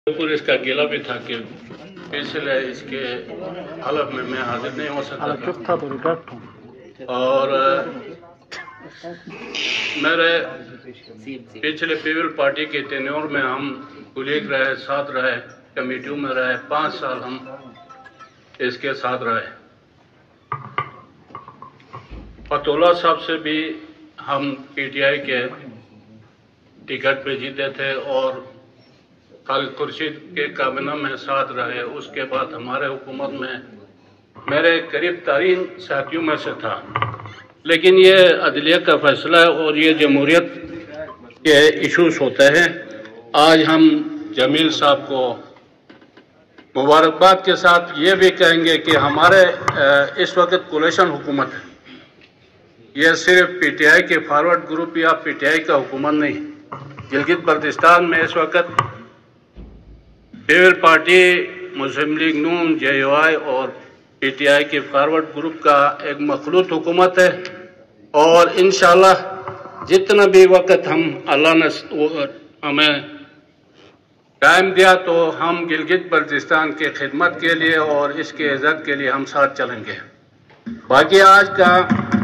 पूरे इसका गिला भी था कि इसलिए इसके हलफ में मैं हाजिर नहीं हो सकता था। और मेरे पिछले पीपल पार्टी के टेन्योर में हम कुलीग रहे, साथ रहे, कमेटियों में रहे, 5 साल हम इसके साथ रहे। पतोला साहब से भी हम पीटीआई के टिकट पे जीते थे और खालिद खुर्शीद के काबिना में साथ रहे। उसके बाद हमारे हुकूमत में मेरे करीब तरीन साथियों में से था। लेकिन ये अदलिया का फैसला है और ये जमहूरियत के इशूज होते हैं। आज हम जमील साहब को मुबारकबाद के साथ ये भी कहेंगे कि हमारे इस वक्त कोलिशन हुकूमत है। ये सिर्फ पीटीआई के फॉरवर्ड ग्रुप या पीटीआई का हुकूमत नहीं। गिलगित बल्तिस्तान में इस वक्त पीपल पार्टी, मुस्लिम लीग नून, जेयूआई और पीटीआई के फॉरवर्ड ग्रुप का एक मखलूत हुकूमत है। और इंशाल्लाह जितना भी वक्त हम अल्लाह ने हमें टाइम दिया तो हम गिलगित बल्तिस्तान के खिदमत के लिए और इसके इज्जत के लिए हम साथ चलेंगे। बाकी आज का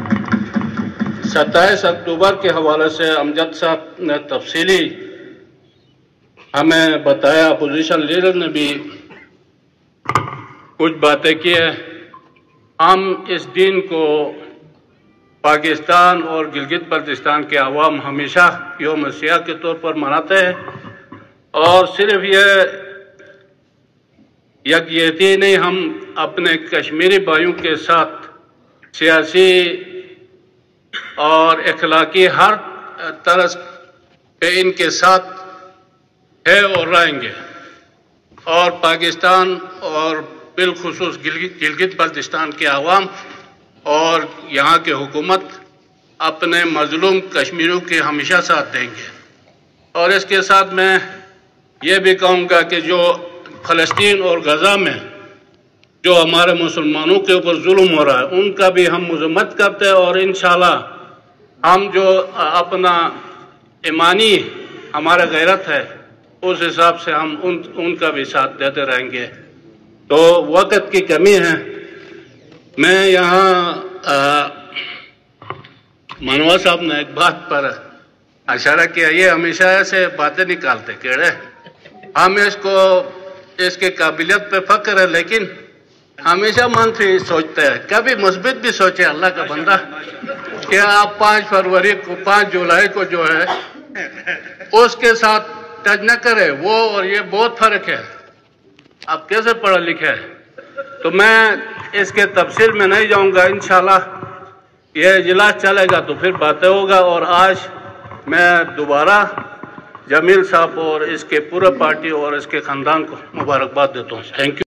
27 अक्टूबर के हवाले से अमजद साहब ने तफसीली हमें बताया, अपोजिशन लीडर ने भी कुछ बातें की है। हम इस दिन को पाकिस्तान और गिलगित बल्तिस्तान के अवाम हमेशा यौम सियाह के तौर पर मनाते हैं। और सिर्फ ये यकजहती नहीं, हम अपने कश्मीरी भाइयों के साथ सियासी और अखलाकी हर तरह पे इनके साथ है और रहेंगे। और पाकिस्तान और बिलखुसूस गिलगित बल्तिस्तान के अवाम और यहाँ के हुकूमत अपने मजलूम कश्मीरियों के हमेशा साथ देंगे। और इसके साथ मैं ये भी कहूँगा कि जो फ़लस्तीन और गज़ा में जो हमारे मुसलमानों के ऊपर जुल्म हो रहा है उनका भी हम मज़म्मत करते हैं। और इंशाल्लाह हम जो अपना ईमानी हमारा गैरत है उस हिसाब से हम उनका भी साथ देते रहेंगे। तो वक्त की कमी है। मैं यहाँ मनवा साहब ने एक बात पर इशारा किया, ये हमेशा ऐसे बातें निकालते केड़े, हम इसके काबिलियत पे फख्र है लेकिन हमेशा मंफी सोचते हैं। कभी मुस्बित भी सोचे अल्लाह का बंदा कि आप 5 जुलाई को जो है उसके साथ टच न करे वो, और ये बहुत फर्क है। आप कैसे पढ़े लिखे हैं। तो मैं इसके तफसील में नहीं जाऊंगा। इंशाल्लाह ये इजलास चलेगा तो फिर बातें होगा। और आज मैं दोबारा जमील साहब और इसके पूरे पार्टी और इसके खानदान को मुबारकबाद देता हूँ। Thank you.